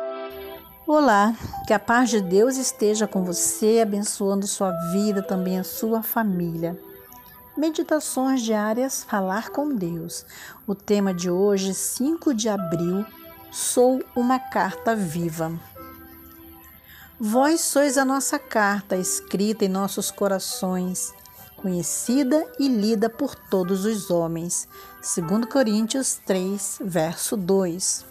Olá, que a paz de Deus esteja com você, abençoando sua vida, também a sua família. Meditações diárias, falar com Deus. O tema de hoje, 5 de abril, sou uma carta viva. Vós sois a nossa carta, escrita em nossos corações, conhecida e lida por todos os homens. 2 Coríntios 3, verso 2.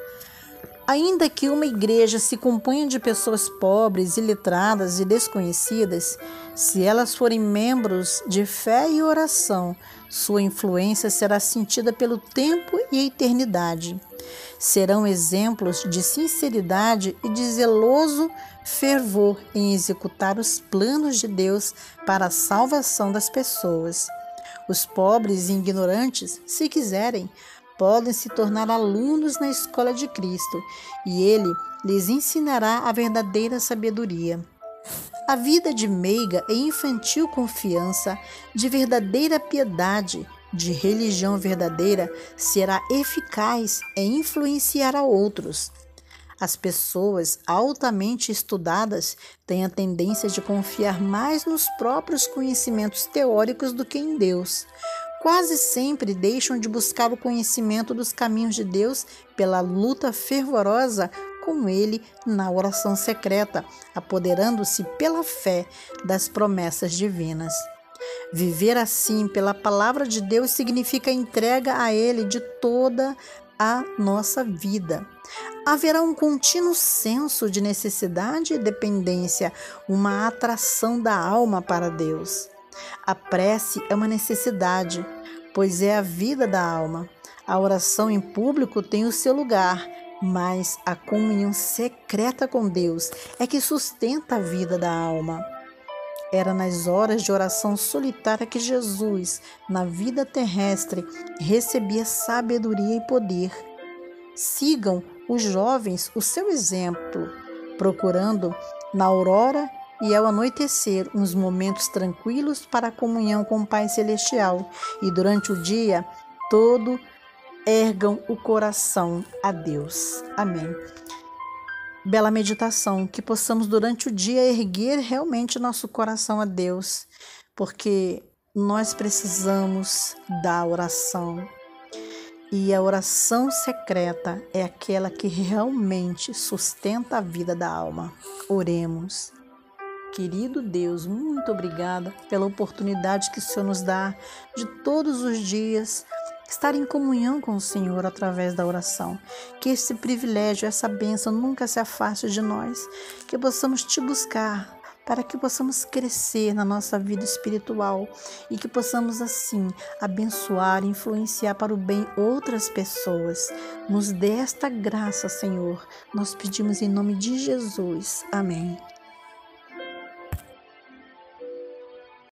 Ainda que uma igreja se componha de pessoas pobres, iletradas e desconhecidas, se elas forem membros de fé e oração, sua influência será sentida pelo tempo e a eternidade. Serão exemplos de sinceridade e de zeloso fervor em executar os planos de Deus para a salvação das pessoas. Os pobres e ignorantes, se quiserem, podem se tornar alunos na escola de Cristo e Ele lhes ensinará a verdadeira sabedoria. A vida de meiga e infantil confiança, de verdadeira piedade, de religião verdadeira, será eficaz em influenciar a outros. As pessoas altamente estudadas têm a tendência de confiar mais nos próprios conhecimentos teóricos do que em Deus. Quase sempre deixam de buscar o conhecimento dos caminhos de Deus pela luta fervorosa com Ele na oração secreta, apoderando-se pela fé das promessas divinas. Viver assim pela palavra de Deus significa entrega a Ele de toda a nossa vida. Haverá um contínuo senso de necessidade e dependência, uma atração da alma para Deus. A prece é uma necessidade, pois é a vida da alma. A oração em público tem o seu lugar, mas a comunhão secreta com Deus é que sustenta a vida da alma. Era nas horas de oração solitária que Jesus, na vida terrestre, recebia sabedoria e poder. Sigam os jovens o seu exemplo, procurando na aurora e ao anoitecer uns momentos tranquilos para a comunhão com o Pai Celestial, e durante o dia todo ergam o coração a Deus. Amém. Bela meditação, que possamos durante o dia erguer realmente nosso coração a Deus, porque nós precisamos da oração. E a oração secreta é aquela que realmente sustenta a vida da alma. Oremos. Querido Deus, muito obrigada pela oportunidade que o Senhor nos dá de todos os dias estar em comunhão com o Senhor através da oração. Que esse privilégio, essa bênção nunca se afaste de nós, que possamos te buscar, para que possamos crescer na nossa vida espiritual e que possamos assim abençoar e influenciar para o bem outras pessoas. Nos dê esta graça, Senhor. Nós pedimos em nome de Jesus. Amém.